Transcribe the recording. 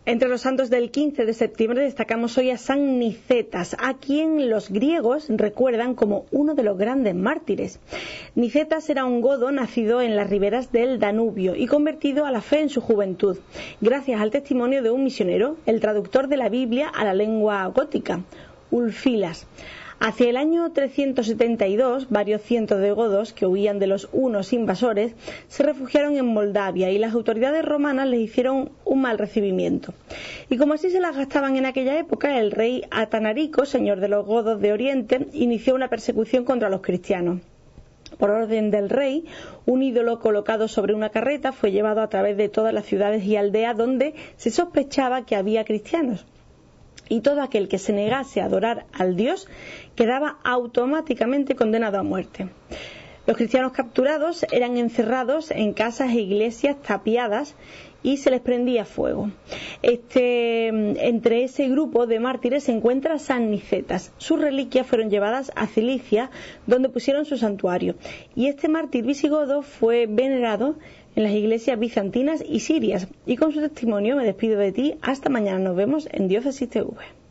Entre los santos del 15 de septiembre destacamos hoy a San Nicetas, a quien los griegos recuerdan como uno de los grandes mártires. Nicetas era un godo nacido en las riberas del Danubio y convertido a la fe en su juventud, gracias al testimonio de un misionero, el traductor de la Biblia a la lengua gótica, Ulfilas. Hacia el año 372, varios cientos de godos que huían de los hunos invasores se refugiaron en Moldavia y las autoridades romanas les hicieron un mal recibimiento. Y como así se las gastaban en aquella época, el rey Atanarico, señor de los godos de Oriente, inició una persecución contra los cristianos. Por orden del rey, un ídolo colocado sobre una carreta fue llevado a través de todas las ciudades y aldeas donde se sospechaba que había cristianos. Y todo aquel que se negase a adorar al Dios quedaba automáticamente condenado a muerte. Los cristianos capturados eran encerrados en casas e iglesias tapiadas y se les prendía fuego. Entre ese grupo de mártires se encuentra San Nicetas. Sus reliquias fueron llevadas a Cilicia, donde pusieron su santuario. Y este mártir visigodo fue venerado en las iglesias bizantinas y sirias. Y con su testimonio me despido de ti. Hasta mañana. Nos vemos en Diócesis TV.